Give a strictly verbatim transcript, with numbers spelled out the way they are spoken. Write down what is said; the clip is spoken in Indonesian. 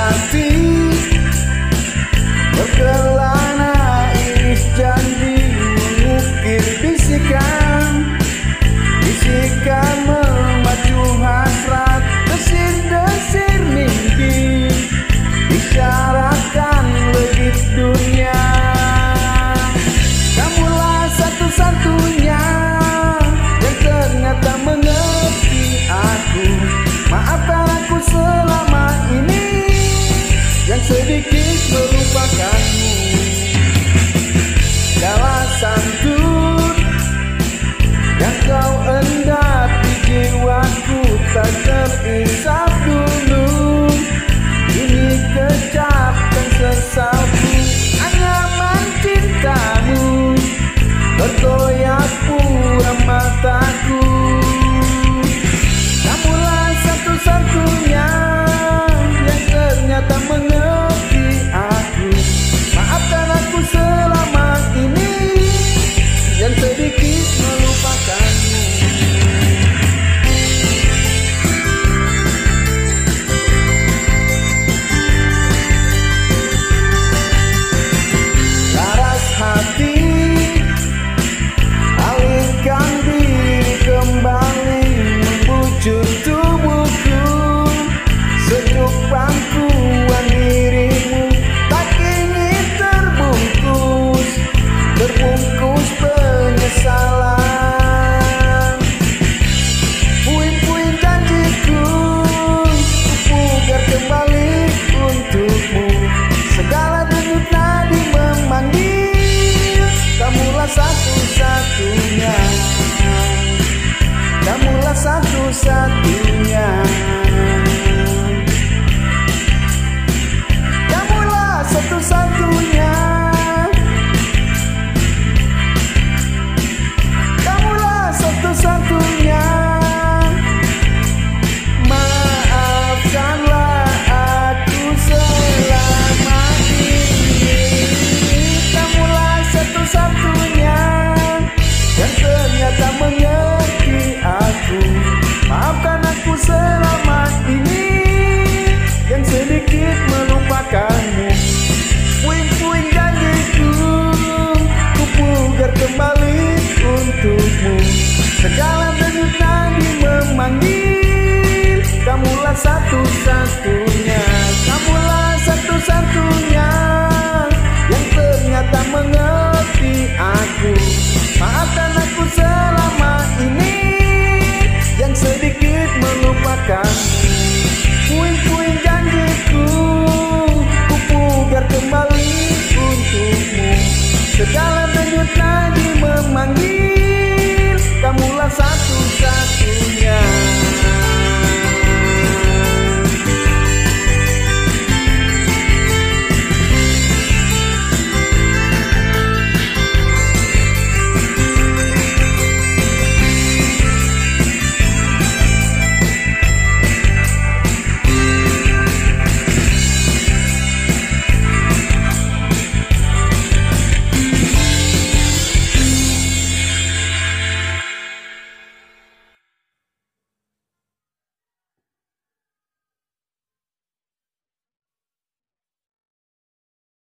hati berkelana iris janji, mengukir bisikan, bisikan memacu hasrat, desir-desir mimpi, isyaratkan legit dunia. Kamulah satu-satunya yang ternyata mengerti aku. Maafkan aku selama ini yang sedikit melupakanmu. Segala santun yang kau endap di jiwaku tak terisap dulu, ini kecapkan sesalku. Anyaman cintamu bergoyak pura mataku. Kamulah satu-satunya yang ternyata mengerti aku. Maafkan aku selama ini yang sedikit melupakanmu. Laras hati, alihkan diri kembali, membujur tubuhku, sejuk pangkuan dirimu. Tak ingin terbungkus, terbungkus penyesalan. Puing-puing janjiku kupugar kembali untukmu. Segala denyut nadi memanggil, kamulah satu-satunya, kamulah satu-satunya, kamulah satu-satunya, kamulah satu-satunya. Maafkanlah aku selama ini. Kamulah satu-satunya yang ternyata mengerti aku. Maafkan aku selama ini yang sedikit melupakanmu. Puing-puing janjiku kupugar kembali untukmu. Segala denyut nadi memanggil, kamulah satu-satunya.